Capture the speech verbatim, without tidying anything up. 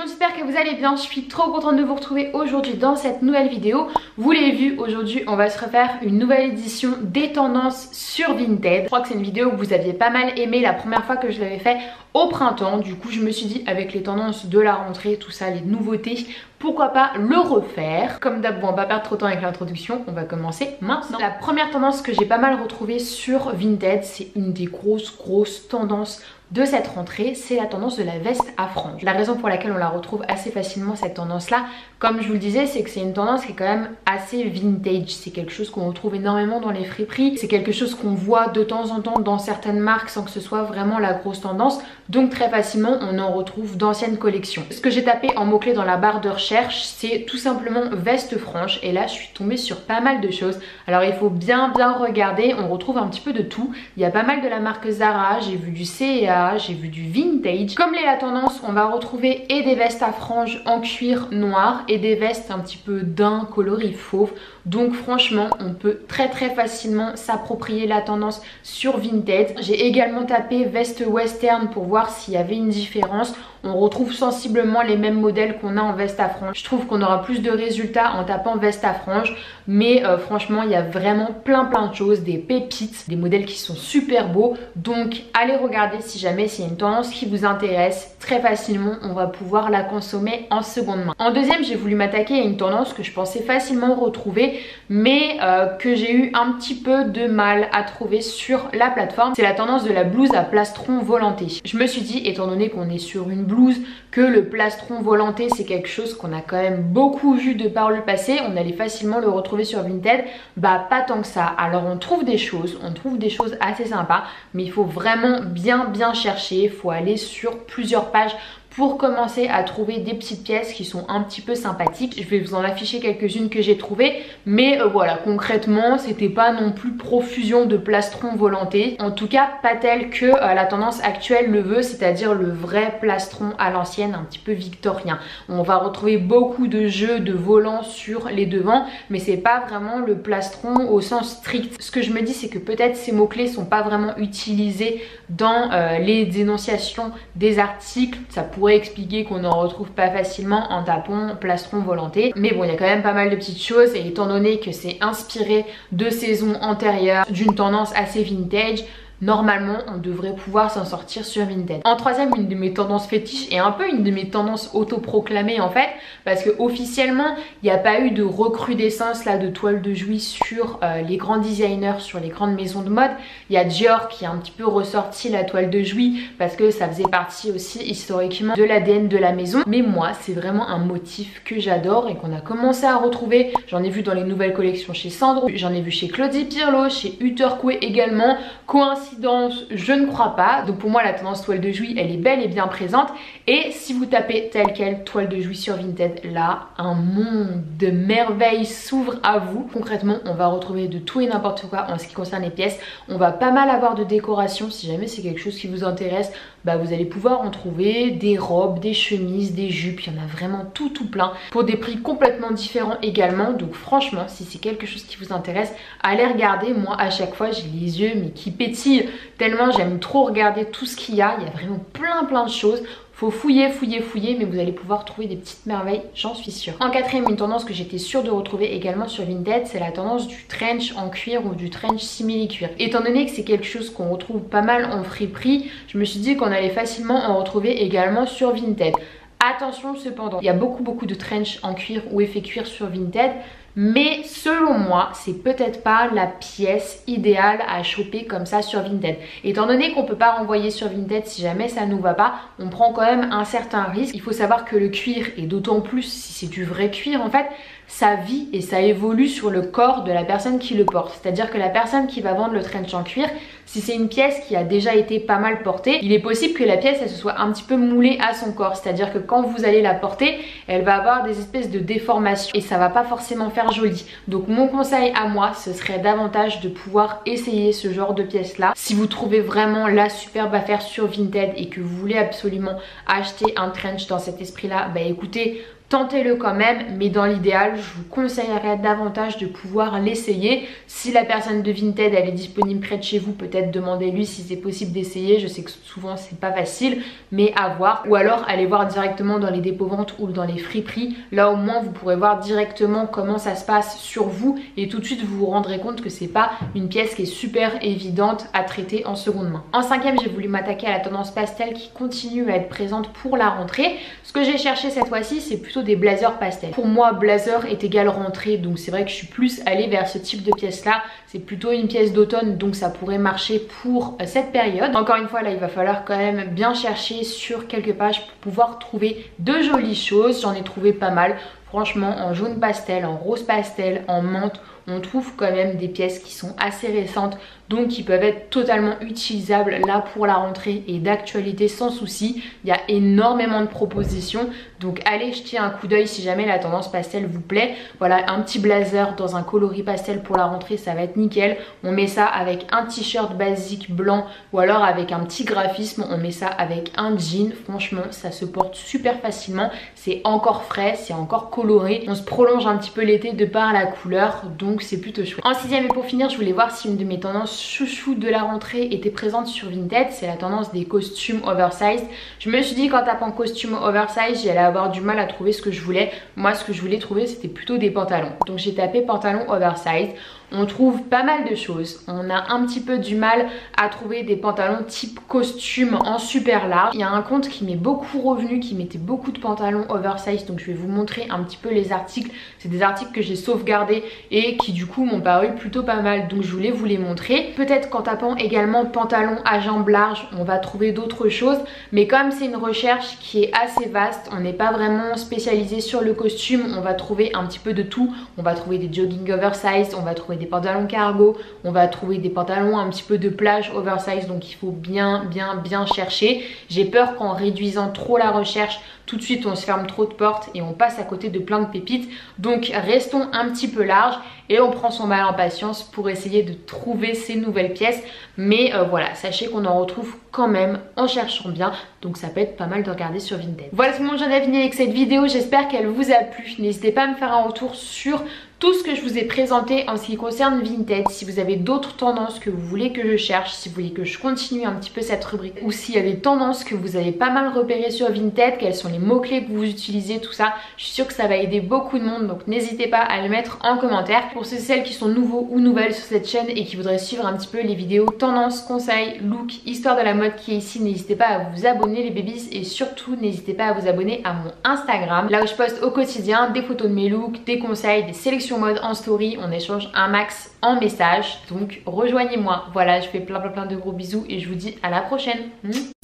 monde, j'espère que vous allez bien. Je suis trop contente de vous retrouver aujourd'hui dans cette nouvelle vidéo. Vous l'avez vu, aujourd'hui on va se refaire une nouvelle édition des tendances sur Vinted. Je crois que c'est une vidéo que vous aviez pas mal aimé la première fois que je l'avais fait au printemps. Du coup je me suis dit, avec les tendances de la rentrée, tout ça, les nouveautés, pourquoi pas le refaire. Comme d'hab, on va pas perdre trop de temps avec l'introduction, on va commencer maintenant. La première tendance que j'ai pas mal retrouvée sur Vinted, c'est une des grosses grosses tendances de cette rentrée, c'est la tendance de la veste à franges. La raison pour laquelle on la retrouve assez facilement, cette tendance là, comme je vous le disais, c'est que c'est une tendance qui est quand même assez vintage. C'est quelque chose qu'on retrouve énormément dans les friperies, c'est quelque chose qu'on voit de temps en temps dans certaines marques sans que ce soit vraiment la grosse tendance, donc très facilement on en retrouve d'anciennes collections. Ce que j'ai tapé en mots-clés dans la barre de recherche, c'est tout simplement veste franche, et là je suis tombée sur pas mal de choses. Alors il faut bien bien regarder, on retrouve un petit peu de tout. Il y a pas mal de la marque Zara, j'ai vu du C et A, j'ai vu du vintage. Comme l'est la tendance, on va retrouver et des vestes à franges en cuir noir et des vestes un petit peu d'un coloris fauve. Donc franchement, on peut très très facilement s'approprier la tendance sur Vinted. J'ai également tapé veste western pour voir s'il y avait une différence. On retrouve sensiblement les mêmes modèles qu'on a en veste à franges. Je trouve qu'on aura plus de résultats en tapant veste à franges, mais euh, franchement il y a vraiment plein plein de choses, des pépites, des modèles qui sont super beaux. Donc allez regarder si jamais c'est une tendance qui vous intéresse. Très facilement on va pouvoir la consommer en seconde main. En deuxième, j'ai voulu m'attaquer à une tendance que je pensais facilement retrouver, mais euh, que j'ai eu un petit peu de mal à trouver sur la plateforme. C'est la tendance de la blouse à plastron volanté. Je me suis dit, étant donné qu'on est sur une blouse, que le plastron volanté c'est quelque chose qu'on a quand même beaucoup vu de par le passé, on allait facilement le retrouver sur Vinted. Bah pas tant que ça. Alors on trouve des choses, on trouve des choses assez sympas, mais il faut vraiment bien bien chercher, il faut aller sur plusieurs pages pour commencer à trouver des petites pièces qui sont un petit peu sympathiques. Je vais vous en afficher quelques-unes que j'ai trouvées, mais euh, voilà, concrètement c'était pas non plus profusion de plastron volanté, en tout cas pas tel que euh, la tendance actuelle le veut, c'est-à-dire le vrai plastron à l'ancienne, un petit peu victorien. On va retrouver beaucoup de jeux de volants sur les devants, mais c'est pas vraiment le plastron au sens strict. Ce que je me dis, c'est que peut-être ces mots-clés sont pas vraiment utilisés dans euh, les dénonciations des articles. Ça pourrait expliquer qu'on n'en retrouve pas facilement en tapant plastron volanté, mais bon, il y a quand même pas mal de petites choses, et étant donné que c'est inspiré de saisons antérieures, d'une tendance assez vintage, normalement on devrait pouvoir s'en sortir sur Vinted. En troisième, une de mes tendances fétiches et un peu une de mes tendances autoproclamées en fait, parce que officiellement il n'y a pas eu de recrudescence là de toile de Jouy sur euh, les grands designers, sur les grandes maisons de mode. Il y a Dior qui a un petit peu ressorti la toile de Jouy parce que ça faisait partie aussi historiquement de l'A D N de la maison, mais moi c'est vraiment un motif que j'adore et qu'on a commencé à retrouver. J'en ai vu dans les nouvelles collections chez Sandro, j'en ai vu chez Claudie Pierlot, chez Uter Coué également. Coïncidence, je ne crois pas. Donc pour moi la tendance toile de Jouy elle est belle et bien présente, et si vous tapez tel quel toile de Jouy sur Vinted, là un monde de merveilles s'ouvre à vous. Concrètement on va retrouver de tout et n'importe quoi en ce qui concerne les pièces. On va pas mal avoir de décoration, si jamais c'est quelque chose qui vous intéresse, bah vous allez pouvoir en trouver des robes, des chemises, des jupes, il y en a vraiment tout tout plein pour des prix complètement différents également. Donc franchement si c'est quelque chose qui vous intéresse, allez regarder. Moi à chaque fois j'ai les yeux mais qui pétillent tellement j'aime trop regarder tout ce qu'il y a. Il y a vraiment plein plein de choses. Faut fouiller, fouiller, fouiller, mais vous allez pouvoir trouver des petites merveilles, j'en suis sûre. En quatrième, une tendance que j'étais sûre de retrouver également sur Vinted, c'est la tendance du trench en cuir ou du trench simili-cuir. Étant donné que c'est quelque chose qu'on retrouve pas mal en friperie, je me suis dit qu'on allait facilement en retrouver également sur Vinted. Attention cependant, il y a beaucoup beaucoup de trench en cuir ou effet cuir sur Vinted, mais selon moi c'est peut-être pas la pièce idéale à choper comme ça sur Vinted. Étant donné qu'on peut pas renvoyer sur Vinted si jamais ça nous va pas, on prend quand même un certain risque. Il faut savoir que le cuir, et d'autant plus si c'est du vrai cuir en fait, ça vit et ça évolue sur le corps de la personne qui le porte. C'est-à-dire que la personne qui va vendre le trench en cuir, si c'est une pièce qui a déjà été pas mal portée, il est possible que la pièce elle se soit un petit peu moulée à son corps. C'est-à-dire que quand vous allez la porter, elle va avoir des espèces de déformations et ça va pas forcément faire joli. Donc mon conseil à moi, ce serait davantage de pouvoir essayer ce genre de pièces là. Si vous trouvez vraiment la superbe affaire sur Vinted et que vous voulez absolument acheter un trench dans cet esprit là, bah écoutez, tentez-le quand même, mais dans l'idéal je vous conseillerais davantage de pouvoir l'essayer. Si la personne de Vinted elle est disponible près de chez vous, peut-être demandez-lui si c'est possible d'essayer. Je sais que souvent c'est pas facile, mais à voir. Ou alors allez voir directement dans les dépôts ventes ou dans les friperies. Là au moins vous pourrez voir directement comment ça se passe sur vous et tout de suite vous vous rendrez compte que c'est pas une pièce qui est super évidente à traiter en seconde main. En cinquième, j'ai voulu m'attaquer à la tendance pastel qui continue à être présente pour la rentrée. Ce que j'ai cherché cette fois-ci, c'est plutôt des blazers pastel. Pour moi, blazer est égal rentrée, donc c'est vrai que je suis plus allée vers ce type de pièce là. C'est plutôt une pièce d'automne, donc ça pourrait marcher pour cette période. Encore une fois, là il va falloir quand même bien chercher sur quelques pages pour pouvoir trouver de jolies choses. J'en ai trouvé pas mal. Franchement, en jaune pastel, en rose pastel, en menthe, on trouve quand même des pièces qui sont assez récentes, donc qui peuvent être totalement utilisables là pour la rentrée et d'actualité sans souci. Il y a énormément de propositions, donc allez jeter un coup d'œil si jamais la tendance pastel vous plaît. Voilà, un petit blazer dans un coloris pastel pour la rentrée, ça va être nickel. On met ça avec un t-shirt basique blanc ou alors avec un petit graphisme, on met ça avec un jean. Franchement, ça se porte super facilement, c'est encore frais, c'est encore coloré. On se prolonge un petit peu l'été de par la couleur, donc c'est plutôt chouette. En sixième et pour finir, je voulais voir si une de mes tendances chouchou de la rentrée était présente sur Vinted. C'est la tendance des costumes oversize. Je me suis dit qu'en tapant costume oversize, j'allais avoir du mal à trouver ce que je voulais. Moi, ce que je voulais trouver, c'était plutôt des pantalons. Donc j'ai tapé pantalon oversize. On trouve pas mal de choses. On a un petit peu du mal à trouver des pantalons type costume en super large. Il y a un compte qui m'est beaucoup revenu, qui mettait beaucoup de pantalons oversize. Donc je vais vous montrer un petit peu les articles. C'est des articles que j'ai sauvegardés et qui du coup m'ont paru plutôt pas mal. Donc je voulais vous les montrer. Peut-être qu'en tapant également pantalon à jambes larges, on va trouver d'autres choses. Mais comme c'est une recherche qui est assez vaste, on n'est pas vraiment spécialisé sur le costume. On va trouver un petit peu de tout. On va trouver des jogging oversize, on va trouver des pantalons cargo, on va trouver des pantalons un petit peu de plage oversize, donc il faut bien bien bien chercher. J'ai peur qu'en réduisant trop la recherche, tout de suite on se ferme trop de portes et on passe à côté de plein de pépites. Donc restons un petit peu large et on prend son mal en patience pour essayer de trouver ces nouvelles pièces. Mais euh, voilà, sachez qu'on en retrouve quand même en cherchant bien, donc ça peut être pas mal de regarder sur Vinted. Voilà tout le monde, j'en ai fini avec cette vidéo, j'espère qu'elle vous a plu. N'hésitez pas à me faire un retour sur tout ce que je vous ai présenté en ce qui concerne Vinted. Si vous avez d'autres tendances que vous voulez que je cherche, si vous voulez que je continue un petit peu cette rubrique, ou s'il y a des tendances que vous avez pas mal repérées sur Vinted, quels sont les mots-clés que vous utilisez, tout ça, je suis sûre que ça va aider beaucoup de monde, donc n'hésitez pas à le mettre en commentaire. Pour ceux et celles qui sont nouveaux ou nouvelles sur cette chaîne et qui voudraient suivre un petit peu les vidéos tendances, conseils, look, histoire de la mode qui est ici, n'hésitez pas à vous abonner les bébis et surtout n'hésitez pas à vous abonner à mon Instagram, là où je poste au quotidien des photos de mes looks, des conseils, des sélections mode en story, on échange un max en message, donc rejoignez-moi. Voilà, je fais plein plein plein de gros bisous et je vous dis à la prochaine.